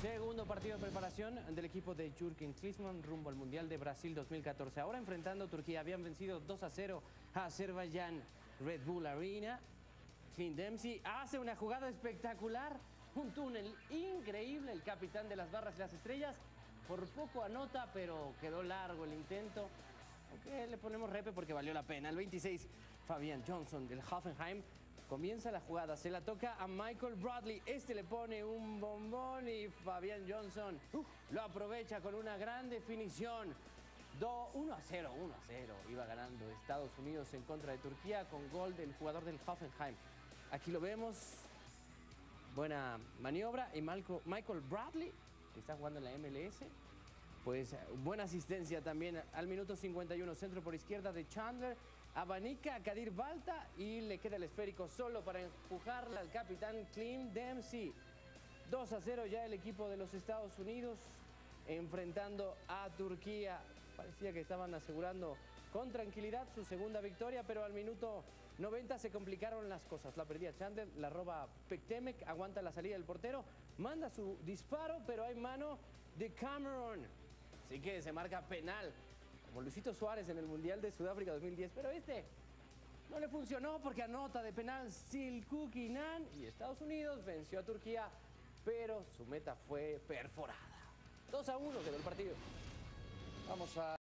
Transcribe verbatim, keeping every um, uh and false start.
Segundo partido de preparación del equipo de Jürgen Klinsmann rumbo al Mundial de Brasil dos mil catorce. Ahora enfrentando a Turquía. Habían vencido dos a cero a Azerbaiyán Red Bull Arena. Clint Dempsey hace una jugada espectacular. Un túnel increíble. El capitán de las barras y las estrellas por poco anota, pero quedó largo el intento. Aunque le ponemos repe porque valió la pena. El veintiséis, Fabian Johnson del Hoffenheim. Comienza la jugada, se la toca a Michael Bradley. Este le pone un bombón y Fabian Johnson uh, lo aprovecha con una gran definición. uno a cero, uno a cero. Iba ganando Estados Unidos en contra de Turquía con gol del jugador del Hoffenheim. Aquí lo vemos. Buena maniobra. Y Michael Bradley, que está jugando en la M L S. Pues buena asistencia también al minuto cincuenta y uno. Centro por izquierda de Chandler. Abanica a Kadir Balta y le queda el esférico solo para empujarla al capitán Clint Dempsey. dos a cero ya el equipo de los Estados Unidos enfrentando a Turquía. Parecía que estaban asegurando con tranquilidad su segunda victoria, pero al minuto noventa se complicaron las cosas. La perdía Chandler, la roba Pektemek, aguanta la salida del portero, manda su disparo, pero hay mano de Cameron. Así que se marca penal, como Luisito Suárez en el Mundial de Sudáfrica dos mil diez. Pero este no le funcionó porque anota de penal Silkuki Nan y Estados Unidos venció a Turquía, pero su meta fue perforada. dos a uno quedó el partido. Vamos a...